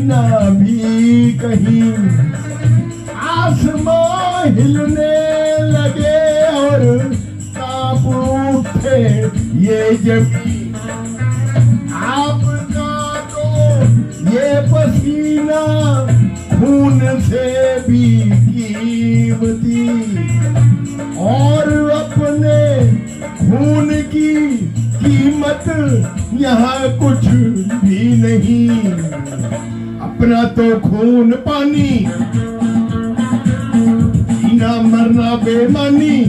पसीना भी कहीं, आसमां हिलने लगे और कांप उठे ये जमीन। आपका तो ये पसीना खून से भी कीमती, और अपने खून की कीमत यहाँ कुछ भी नहीं। अपना तो खून पानी, जीना मरना बेमानी।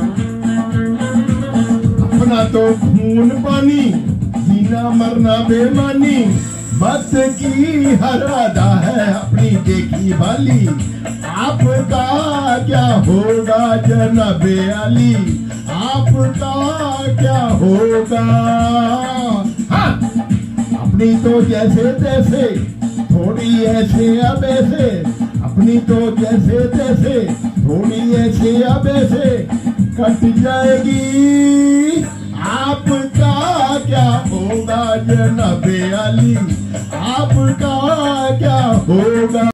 अपना तो खून पानी, जीना मरना बेमानी। मत की हर अदा है अपनी देखी भाली। आपका क्या होगा जनाबे अली, आपका क्या होगा। हाँ! अपनी तो जैसे तैसे, थोड़ी ऐसे अब ऐसे। अपनी तो जैसे तैसे, थोड़ी ऐसे अब ऐसे कट जाएगी। आपका क्या होगा जनाबे अली, आपका क्या होगा।